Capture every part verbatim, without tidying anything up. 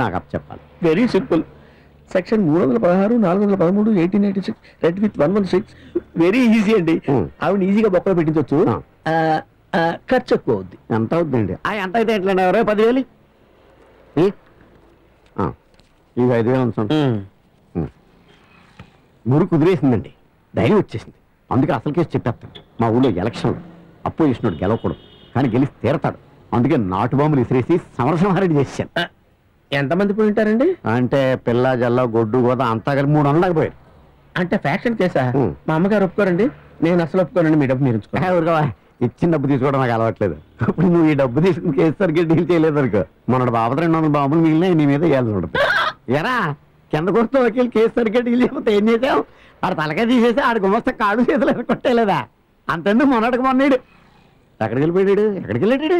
నాకు అప్ చెప్పాలి. Very simple. Section మూడు వందల పదహారు నాలుగు వందల పదమూడు eighteen eighty six red with one one six very easy అండి. ఆవిడ ఈజీగా బొక్కలో పెట్టించవచ్చు. ఖర్చు ఎక్కువ అవుద్ది. ఎంత అవుద్దండి? ఎంత అయితే ఎట్లా ఎవరో పదివేలు ఇక ఐదు వేలు ఉంచండి. మురు కుదిరేసిందండి, ధైర్యం వచ్చేసింది. అందుకే అసలు కేసు చెప్పేస్తాను. మా ఊళ్ళో ఎలక్షన్లు అప్పు చేసినోడు గెలవకూడదు, కానీ గెలిచి తీరతాడు. అందుకే నాటు బాంబులు విసిరేసి సమరసింహారెడ్డి చేశాను. ఎంతమంది పోయి ఉంటారండి? అంటే పిల్ల జల్ల గొడ్డు గోదా అంతా కలిపి మూడు వందలకు పోయారు. అంటే ఫ్యాక్షన్ కేసా? మా అమ్మగారు ఒప్పుకోరండి. నేను అసలు ఒప్పుకోనండి. మీ డబ్బు మీరు ఉంచుకో. ఇచ్చిన డబ్బు తీసుకోవడం నాకు అలవాట్లేదు. ఇప్పుడు నువ్వు ఈ డబ్బు తీసుకుని కేసు సరిగ్గా డీల్ చేయలేదు అనుకో, మొన్న బాబు రెండు వందల బాంబులు మిగిలిన నీ మీద వేయాల్సి ఉంటుంది. ఎరా కిందకు వస్తూ వకీలు కేసు సరిగ్గా డీల్ చేయకపోతే ఏం చేసావు? ఆడ తలకాయ తీసేసి ఆడ గుమస్తా కాడు చేతులు కొట్టేలేదా? అంతెందుకు మొన్నటికి మొన్నాడు ఎక్కడికి వెళ్ళిపోయాడు? ఎక్కడికి వెళ్ళాడు?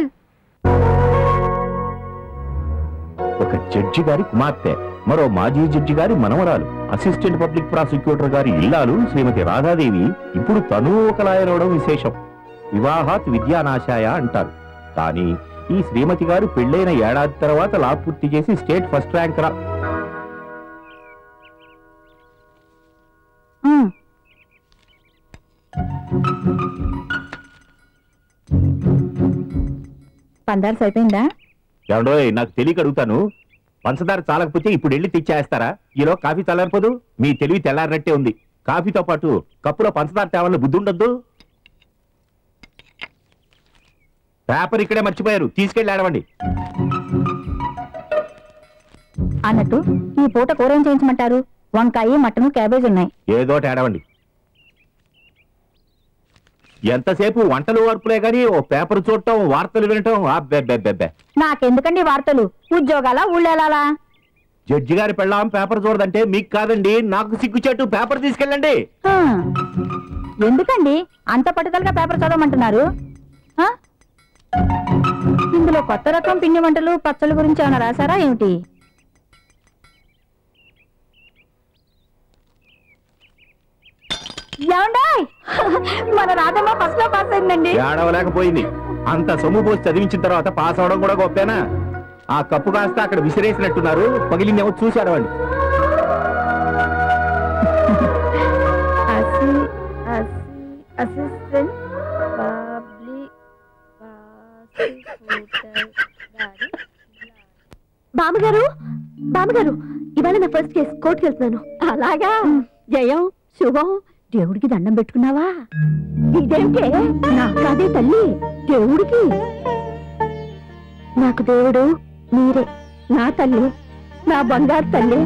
ఒక జడ్జి గారి కుమార్తె, మరో మాజీ జడ్జి గారి మనవరాలు, అసిస్టెంట్ పబ్లిక్ ప్రాసిక్యూటర్ గారి ఇల్లాలు శ్రీమతి రాధాదేవి ఇప్పుడు తను ఒక లాయర్ అవడం విశేషం. వివాహాత్ విద్యానాశాయ అంటారు. కానీ ఈ శ్రీమతి గారు పెళ్లైన ఏడాది తర్వాత లా పూర్తి చేసి స్టేట్ ఫస్ట్ ర్యాంక్ రా పందార్స్ అయిపోయిందా? ఏమండో నాకు తెలియక అడుగుతాను, పంచదార చాలకపోతే ఇప్పుడు వెళ్ళి తెచ్చేస్తారా? ఈలో కాఫీ చల్లారిపోదు? మీ తెలివి తెల్లారినట్టే ఉంది. కాఫీతో పాటు కప్పులో పంచదార తేవాలని బుద్ధి ఉండద్దు. పేపర్ ఇక్కడే మర్చిపోయారు, తీసుకెళ్ళి ఆడవండి. అన్నట్టు ఈ పూట కూర ఏం చేయించమంటారు? వంకాయ, మటను, క్యాబేజ్ ఉన్నాయి. ఏదోటి ఆడవండి. ఎంతసేపు వంటలు వార్పులే గాని ఓ పేపర్ చూడటం, వార్తలు వినటం అబ్బెబ్బెబ్బెబ్బే. నాకెందుకండి వార్తలు? ఉద్యోగాల ఊళ్ళేలా? జడ్జి గారి పెళ్ళాం పేపర్ చూడదంటే మీకు కాదండి, నాకు సిగ్గుచేటు. పేపర్ తీసుకెళ్ళండి. ఎందుకండి అంత పట్టుదలగా పేపర్ చదవమంటున్నారు? ఇందులో కొత్త రకం పిండి వంటలు, పచ్చళ్ళ గురించి ఏమైనా రాశారా ఏమిటి? మన రాధమ్మ ఫస్ట్ లో పాస్ అయిందండి. ఏడవలేకపోయింది. అంత సొమ్ము పోసి చదివించిన తర్వాత పాస్ అవడం కూడా గొప్పేనా? ఆ కప్పు కాస్త అక్కడ విసిరేసినట్టున్నారు, పగిలిందేమో చూసి ఆడవండి. బామ్మగారు, బామ్మగారు, ఇవాళ నా ఫస్ట్ కేసు, కోర్టుకి వెళ్తున్నాను. అలాగా? జయం, శుభం. దేవుడికి దండం పెట్టుకున్నావా? ఇదేంటే? నాకు కాదే తల్లి, దేవుడికి. నాకు దేవుడు మీరే, నా తల్లి, నా బంగారు తల్లి.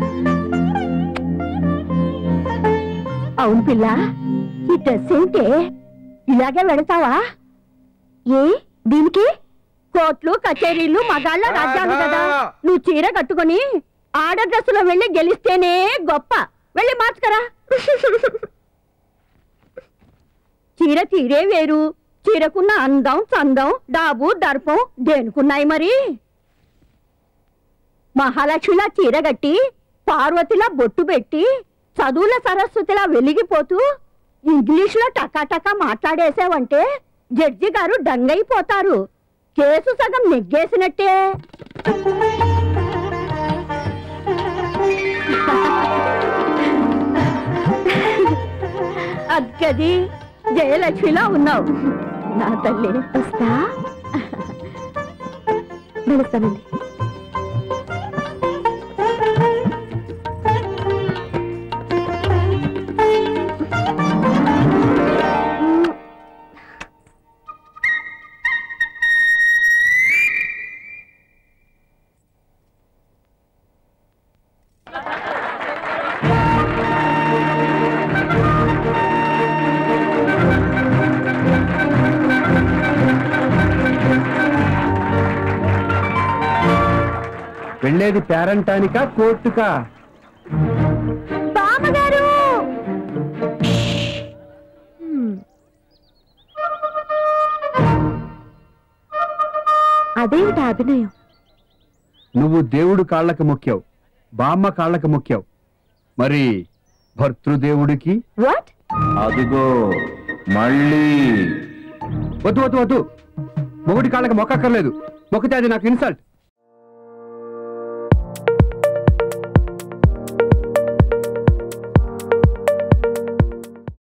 అవును పిల్ల, ఈ డ్రెస్ ఏంటే ఇలాగే వెడతావా? ఏ దీనికి? కోట్లు, కచేరీలు, మగాళ్ళ రాజ్యాలు కదా. నువ్వు చీర కట్టుకుని ఆడ డ్రెస్సులో వెళ్ళి గెలిస్తేనే గొప్ప. వెళ్ళి మార్చుకరా. చీర తీరే వేరు, చీరకున్న అందం, చందం, డాబు, దర్పం దేనికున్నాయి మరి? మహాలక్ష్మిలా చీర కట్టి, పార్వతిలా బొట్టు పెట్టి, చదువుల సరస్వతిలా వెలిగిపోతూ ఇంగ్లీషులో టకాటకా మాట్లాడేసావంటే జడ్జి గారు డంగైపోతారు. కేసు సగం నెగ్గేసినట్టే. అక్కది జయలక్ష్మిలా ఉన్నావు నా తల్లి. వస్తా, వెళుస్తానండి. వెళ్ళేది పేరంటానికా కోర్టుకా? బామ్మగారు, అదేమిటి అభినయం? నువ్వు దేవుడు కాళ్ళకి మొక్కావు, బామ్మ కాళ్ళకి మొక్కావు, మరి భర్తృదేవుడికి? వాట్? అదిగో మళ్ళీ. వద్దు వద్దు వద్దు, మొగుడి కాళ్ళకి మొక్కక్కర్లేదు. మొక్కితే అది నాకు ఇన్సల్ట్.